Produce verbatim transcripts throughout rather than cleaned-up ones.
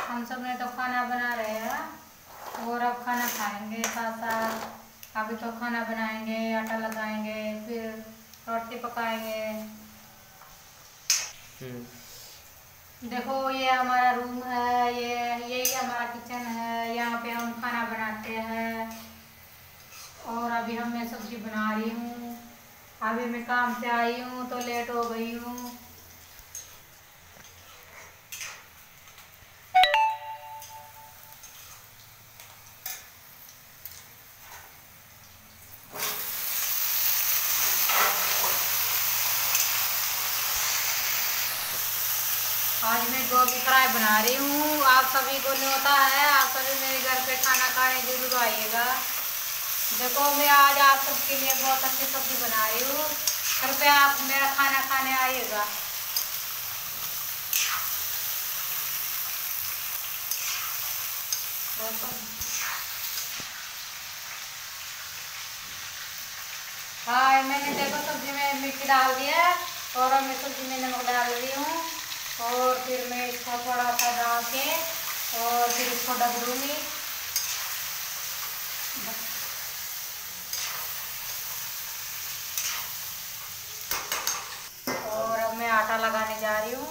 हम सब ने तो खाना बना रहे हैं और अब खाना खाएंगे साथ साथ। अभी तो खाना बनाएंगे, आटा लगाएंगे, फिर रोटी पकाएंगे। देखो ये हमारा रूम है, ये यही हमारा किचन है, यहाँ पे हम खाना बनाते हैं। और अभी हम मैं सब्जी बना रही हूँ। अभी मैं काम से आई हूँ तो लेट हो गई हूँ। आज मैं गोभी फ्राई बना रही हूँ। आप सभी को न्योता है, आप सभी मेरे घर पे खाना खाने जरूर आइएगा। देखो मैं आज आप सबके लिए बहुत अच्छी सब्जी बना रही हूँ, कृपया आप मेरा खाना खाने आइएगा। हाँ, मैंने देखो सब्जी में मिर्ची डाल दिया और अब मैं सब्जी में नमक डाल रही हूँ। और फिर मैं इसको थोड़ा सा डाल के और फिर इसको ढक दूँगी। और अब मैं आटा लगाने जा रही हूँ।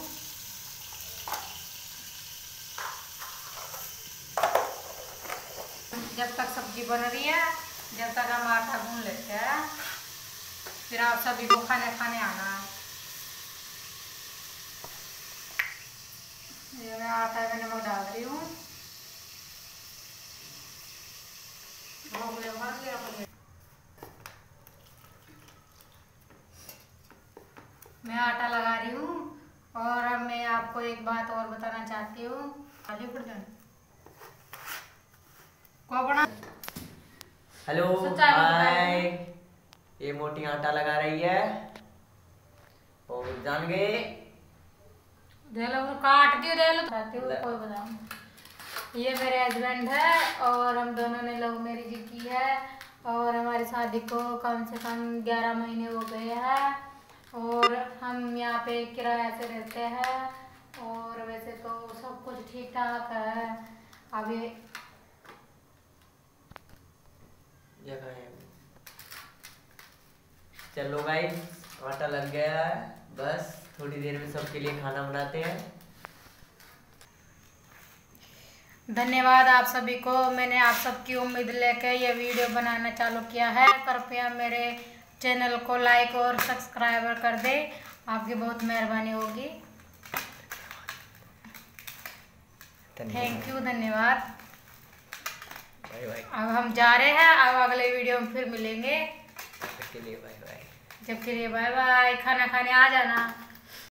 जब तक सब्जी बन रही है, जब तक हम आटा गूंद लेते हैं, फिर आप सभी को खाने खाने आना है। ये मैं आटा में नमक डाल रही हूँ। मैं आटा लगा रही हूँ और अब मैं आपको एक बात और बताना चाहती हूँ। हेलो हाय, ये मोटी आटा लगा रही है और जान गए दे लो, काट दियो, दे लो, कोई बताओ। ये मेरे हस्बैंड है और हम दोनों ने लव मैरिज की है और हमारी शादी को कम से कम ग्यारह महीने हो गए हैं और हम यहाँ पे किराए से रहते हैं। और वैसे तो सब कुछ ठीक ठाक है। अभी चलो गाइस, आटा लग गया है, बस थोड़ी देर में सबके लिए खाना बनाते हैं। धन्यवाद आप सभी को। मैंने आप सबकी उम्मीद लेकर यह वीडियो बनाना चालू किया है। कृपया मेरे चैनल को लाइक और सब्सक्राइब कर दे, आपकी बहुत मेहरबानी होगी। थैंक यू, धन्यवाद। Bye bye. अब हम जा रहे हैं, अब अगले वीडियो में फिर मिलेंगे। जब के लिए बाय बाय। जब के लिए बाय बाय। खाना खाने आ जाना।